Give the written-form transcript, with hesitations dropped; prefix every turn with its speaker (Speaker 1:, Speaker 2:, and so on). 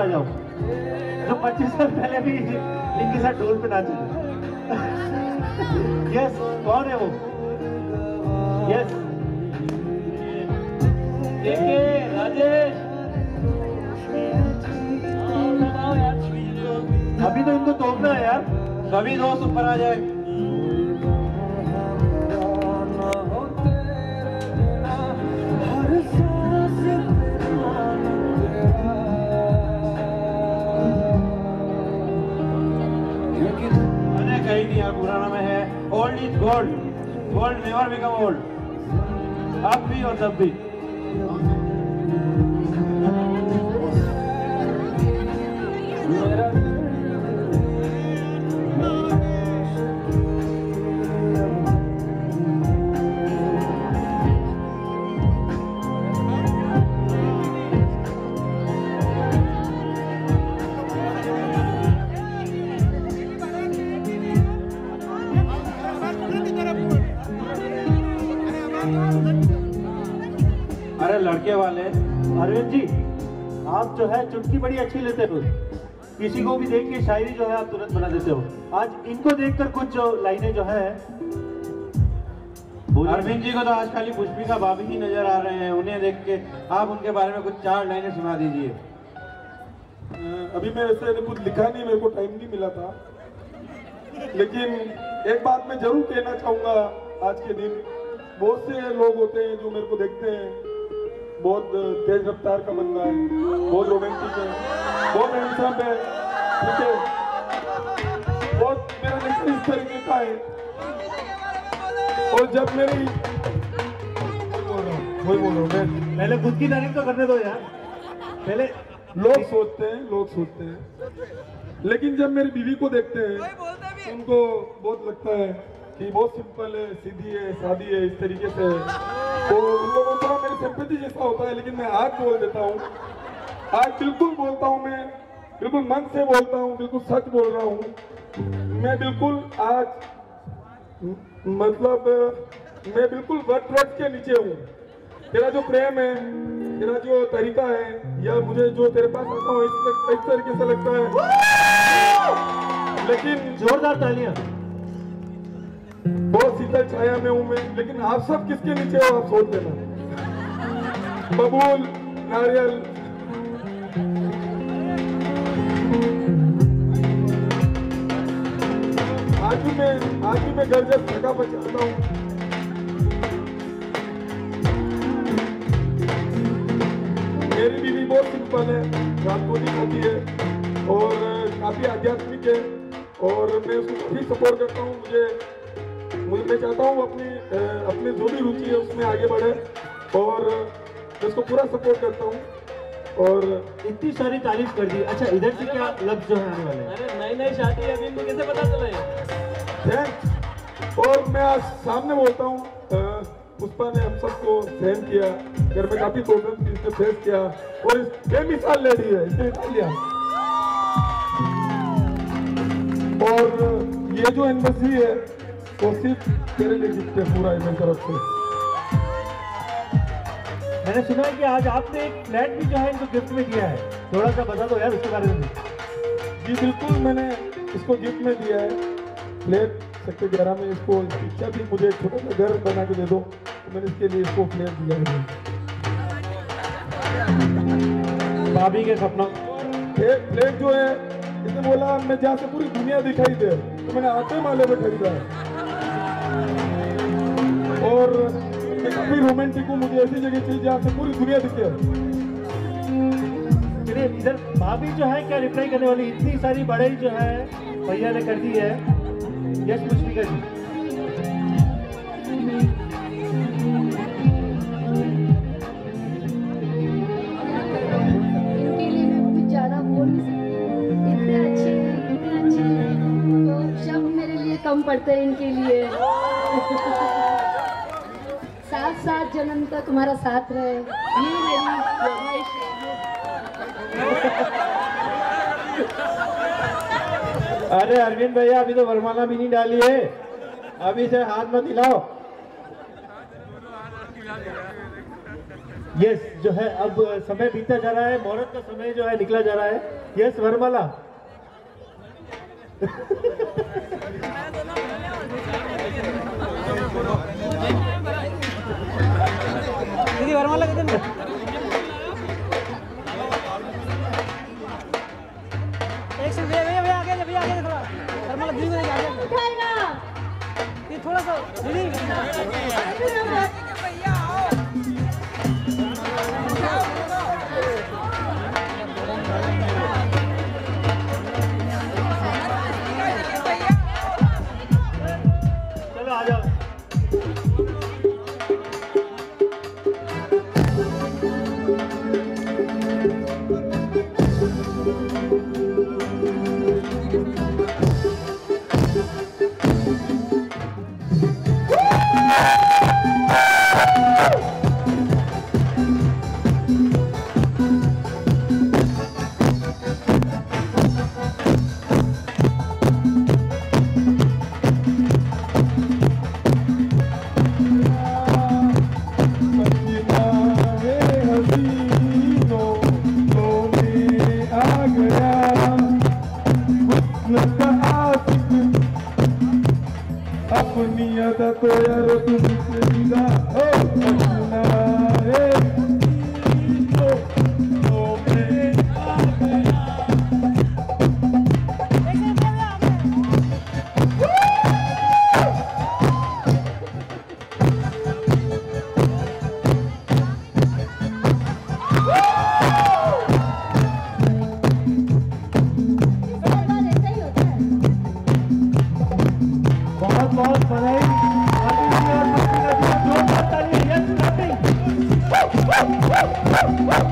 Speaker 1: आ जाओ, जो 25 साल पहले भी इनके साथ ढोल पे नाचे थे। यस, कौन है वो? यस, राजेश। अभी तो इनको तोड़ना है यार, कभी दोस्त ऊपर आ जाए। कहीं नहीं यार, पुराना में है। Old is gold, gold never become old. अब भी और तब भी। अरे लड़के वाले अरविंद जी, आप जो है चुटकी बड़ी अच्छी लेते हो, किसी को भी देख के शायरी जो है आप तुरंत बना देते हो। आज इनको देखकर कुछ जो लाइनें जो है। अरविंद जी को तो आज खाली पुष्पिका भाभी ही नजर आ रहे हैं, उन्हें देख के आप उनके बारे में कुछ 4 लाइनें सुना दीजिए।
Speaker 2: अभी मैं ऐसे कुछ लिखा नहीं, मेरे को टाइम नहीं मिला था, लेकिन एक बात मैं जरूर कहना चाहूंगा। आज के दिन बहुत से लोग होते हैं जो मेरे को देखते हैं, बहुत तेज रफ्तार का बंदा है, बहुत रोमांटिक है, बहुत हैंडसम है, ठीक है, बहुत मेरा नेचर इस तरीके का है। और जब मेरी वही बोल रहा हूँ मैं,
Speaker 1: पहले खुद की तारीफ तो करने दो यार। पहले
Speaker 2: लोग सोचते हैं, लेकिन जब मेरी बीवी को देखते हैं उनको बहुत लगता है कि बहुत सिंपल है, सीधी है, सादी है, इस तरीके से है। तो उन लोगों को मेरी सिंपैथी जैसा होता है, लेकिन मैं आज बोल देता हूँ, आज बिल्कुल बोलता हूँ, मैं बिल्कुल मन से बोलता हूँ, बिल्कुल सच बोल रहा हूँ। मैं बिल्कुल आज मतलब मैं बिल्कुल वट के नीचे हूँ। तेरा जो प्रेम है, तेरा जो तरीका है, या मुझे जो तेरे पास आता हूँ इस तरीके से लगता है। लेकिन
Speaker 1: जोरदार तालियां।
Speaker 2: बहुत शीतल छाया में हूं मैं, लेकिन आप सब किसके नीचे हो आप सोच लेना। बबूल, नारियल, आज भी मैं घर जब थका पचाता हूँ। मेरी बीवी बहुत सिंपल है, रात को नहीं होती है और काफी आध्यात्मिक है, और मैं उसको काफी सपोर्ट करता हूँ। मैं चाहता हूँ अपनी जो भी रुचि है उसमें आगे बढ़े, और मैं उसको पूरा सपोर्ट करता हूँ। और
Speaker 1: इतनी सारी तारीफ कर दी। अच्छा, इधर से क्या लफ्ज जो है आने वाले हैं?
Speaker 3: अरे नई शादी अभी इनको कैसे पता चला है?
Speaker 2: और मैं आज सामने बोलता हूँ, पुष्पा ने हम सबको सहन किया, घर में काफी प्रॉब्लम थी, इसने फेस किया, और बेमिसाल लेडी है, इसने लिया। और ये जो एम्बेसी है वो सिर्फ तेरे लिए गिफ्ट है, पूरा मेरी तरफ से।
Speaker 1: मैंने सुना है कि आज आपने एक फ्लैट भी जो है इनको गिफ्ट में दिया है, थोड़ा सा बता दो यार उसके बारे में।
Speaker 2: जी बिल्कुल, मैंने इसको गिफ्ट में दिया है फ्लैट सेक्टर 11 में। इसको इच्छा थी मुझे एक छोटा सा घर बना के दे दो, तो मैंने इसके लिए इसको फ्लैट दिया है।
Speaker 1: भाभी के सपना
Speaker 2: फ्लैट जो है, इसने बोला मैं जहाँ से पूरी दुनिया दिखाई दे, तो मैंने आटे माले में खरीदा है। और मैं काफी रोमांटिक हूँ, मुझे ऐसी जगह चाहिए जहाँ से पूरी दुनिया दिखे।
Speaker 1: चलिए इधर भाभी जो है क्या रिप्लाई करने वाली, इतनी सारी बढ़ाई जो है भैया ने कर दी है। यस पुष्पिका जी।
Speaker 4: इनके लिए मैं कुछ ज्यादा बोल नहीं सकती, इतने अच्छे हैं, तो शब्द मेरे लिए कम पड़ते हैं इनके लिए। 7 जन्म तक हमारा साथ रहे, ये मेरी ख्वाहिश है।
Speaker 1: अरे अरविंद भैया, अभी तो वरमाला भी नहीं डाली है, अभी से हाथ मत हिलाओ। यस जो है अब समय बीता जा रहा है, मुहूर्त का समय जो है निकला जा रहा है। यस वरमाला
Speaker 3: दीदी वरमाला कितने एक से भैया आगे थोड़ा वरमाला दीदी को आगे ये थोड़ा सा दीदी
Speaker 1: चलो आ जाओ। बहुत